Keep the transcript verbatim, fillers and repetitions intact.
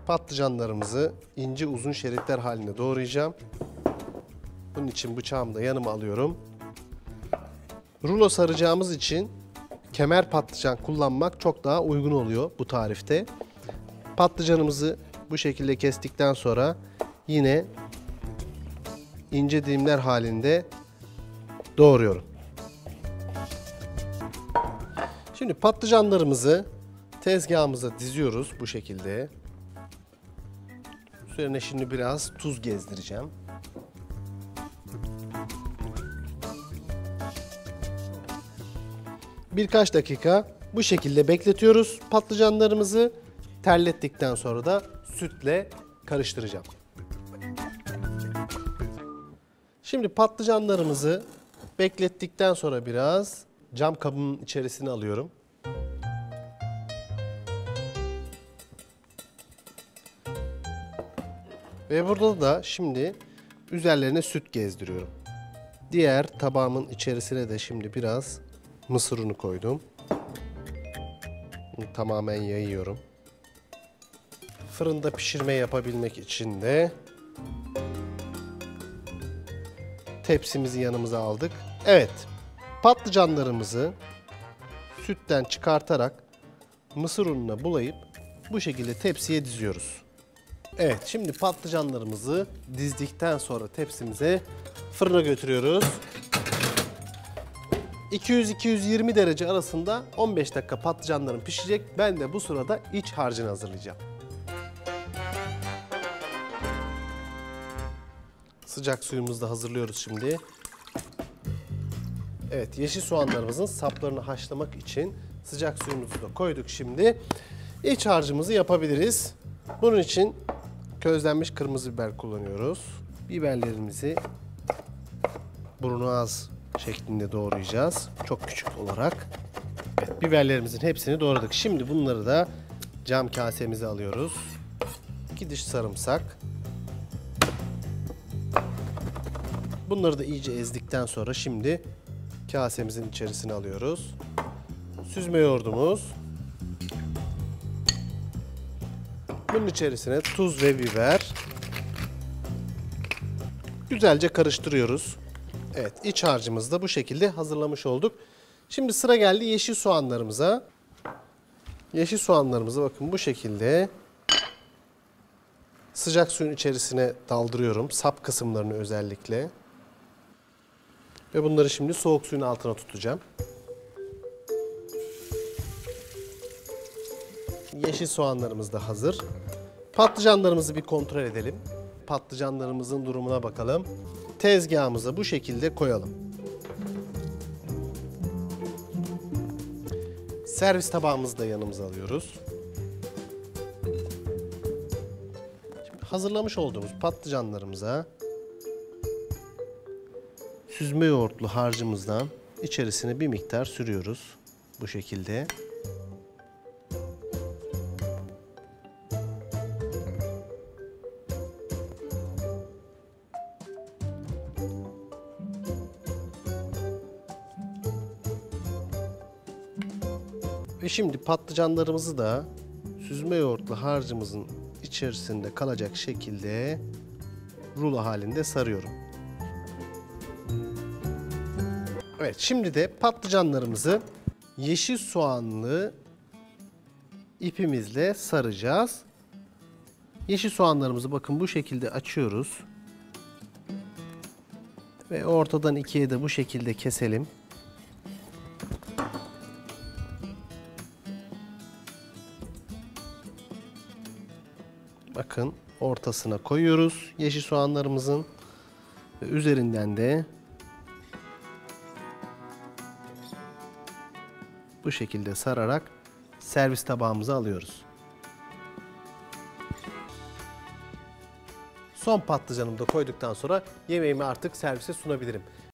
Patlıcanlarımızı ince uzun şeritler halinde doğrayacağım. Bunun için bıçağımı da yanıma alıyorum. Rulo saracağımız için kemer patlıcan kullanmak çok daha uygun oluyor bu tarifte. Patlıcanımızı bu şekilde kestikten sonra yine ince dilimler halinde doğruyorum. Şimdi patlıcanlarımızı tezgahımıza diziyoruz bu şekilde. Üzerine şimdi biraz tuz gezdireceğim. Birkaç dakika bu şekilde bekletiyoruz. Patlıcanlarımızı terlettikten sonra da sütle karıştıracağım. Şimdi patlıcanlarımızı beklettikten sonra biraz cam kabımın içerisine alıyorum. Ve burada da şimdi üzerlerine süt gezdiriyorum. Diğer tabağımın içerisine de şimdi biraz mısır unu koydum. Bunu tamamen yayıyorum. Fırında pişirme yapabilmek için de tepsimizi yanımıza aldık. Evet, patlıcanlarımızı sütten çıkartarak mısır ununa bulayıp bu şekilde tepsiye diziyoruz. Evet, şimdi patlıcanlarımızı dizdikten sonra tepsimize fırına götürüyoruz. iki yüz iki yüz yirmi derece arasında on beş dakika patlıcanlarım pişecek. Ben de bu sırada iç harcını hazırlayacağım. Sıcak suyumuzu da hazırlıyoruz şimdi. Evet, yeşil soğanlarımızın saplarını haşlamak için sıcak suyumuzu da koyduk şimdi. İç harcımızı yapabiliriz. Bunun için közlenmiş kırmızı biber kullanıyoruz. Biberlerimizi burnu az şeklinde doğrayacağız. Çok küçük olarak. Evet, biberlerimizin hepsini doğradık. Şimdi bunları da cam kasemize alıyoruz. İki diş sarımsak. Bunları da iyice ezdikten sonra şimdi kasemizin içerisine alıyoruz. Süzme yoğurdumuz. Bunun içerisine tuz ve biber. Güzelce karıştırıyoruz. Evet, iç harcımızı da bu şekilde hazırlamış olduk. Şimdi sıra geldi yeşil soğanlarımıza. Yeşil soğanlarımızı bakın bu şekilde sıcak suyun içerisine daldırıyorum. Sap kısımlarını özellikle. Ve bunları şimdi soğuk suyun altına tutacağım. Yeşil soğanlarımız da hazır. Patlıcanlarımızı bir kontrol edelim. Patlıcanlarımızın durumuna bakalım. Tezgahımıza bu şekilde koyalım. Servis tabağımızı da yanımıza alıyoruz. Şimdi hazırlamış olduğumuz patlıcanlarımıza süzme yoğurtlu harcımızdan içerisine bir miktar sürüyoruz. Bu şekilde. Ve şimdi patlıcanlarımızı da süzme yoğurtlu harcımızın içerisinde kalacak şekilde rulo halinde sarıyorum. Evet, şimdi de patlıcanlarımızı yeşil soğanlı ipimizle saracağız. Yeşil soğanlarımızı bakın bu şekilde açıyoruz. Ve ortadan ikiye de bu şekilde keselim. Bakın ortasına koyuyoruz yeşil soğanlarımızın ve üzerinden de bu şekilde sararak servis tabağımıza alıyoruz. Son patlıcanımı da koyduktan sonra yemeğimi artık servise sunabilirim.